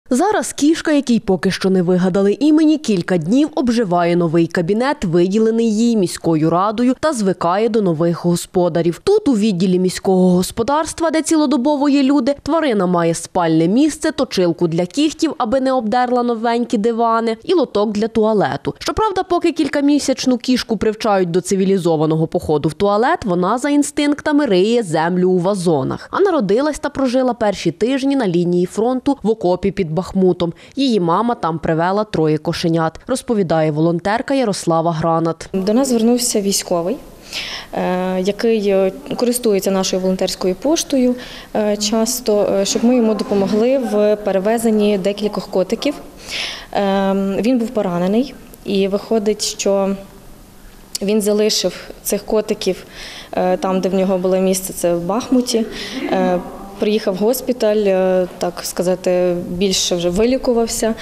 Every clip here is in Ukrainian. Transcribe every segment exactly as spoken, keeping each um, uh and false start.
Зараз кішка, якій поки що не вигадали імені, кілька днів обживає новий кабінет, виділений їй міською радою, та звикає до нових господарів. Тут, у відділі міського господарства, де цілодобово є люди, тварина має спальне місце, точилку для кігтів, аби не обдерла новенькі дивани, і лоток для туалету. Щоправда, поки кількамісячну кішку привчають до цивілізованого походу в туалет, вона за інстинктами риє землю у вазонах. А народилась та прожила перші тижні на лінії фронту в окопі під Бахмутом. Її мама там привела троє кошенят, розповідає волонтерка Ярослава Гранат. До нас звернувся військовий, який користується нашою волонтерською поштою часто, щоб ми йому допомогли в перевезенні декількох котиків. Він був поранений і виходить, що він залишив цих котиків там, де в нього було місце, це в Бахмуті. Приїхав в госпіталь, так сказати, більше вже вилікувався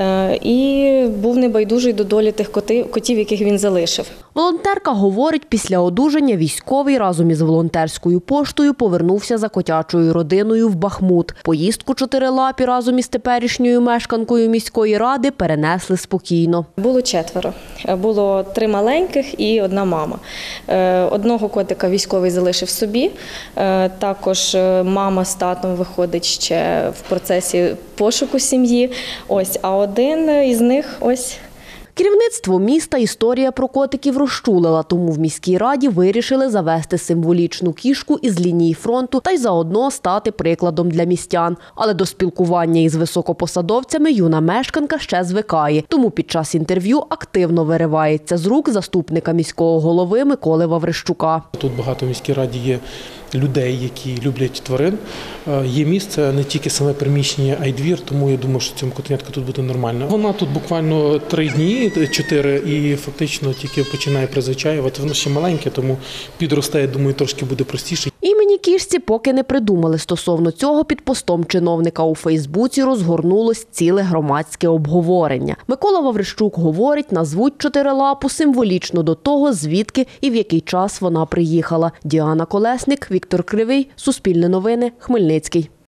і був небайдужий до долі тих котів, яких він залишив. Волонтерка говорить, після одужання військовий разом із волонтерською поштою повернувся за котячою родиною в Бахмут. Поїздку чотирилапі разом із теперішньою мешканкою міської ради перенесли спокійно. Було четверо. Було три маленьких і одна мама. Одного котика військовий залишив собі, також мама з татом виходить ще в процесі пошуку сім'ї. Ось, а один із них ось. Керівництво міста історія про котиків розчулила, тому в міській раді вирішили завести символічну кішку із лінії фронту та й заодно стати прикладом для містян. Але до спілкування із високопосадовцями юна мешканка ще звикає, тому під час інтерв'ю активно виривається з рук заступника міського голови Миколи Ваврищука. Тут багато в міській раді є людей, які люблять тварин. Є місце, не тільки саме приміщення, а й двір, тому я думаю, що цьому котенятку тут буде нормально. Вона тут буквально три дні, чотири, і фактично тільки починає призвичаювати. Воно ще маленьке, тому підросте, я думаю, трошки буде простіше. Імені кішці поки не придумали. Стосовно цього під постом чиновника у Фейсбуці розгорнулось ціле громадське обговорення. Микола Ваврищук говорить, назвуть чотирилапу символічно до того, звідки і в який час вона приїхала. Діана Колесник, Віктор Кривий, Суспільне новини, Хмельницький.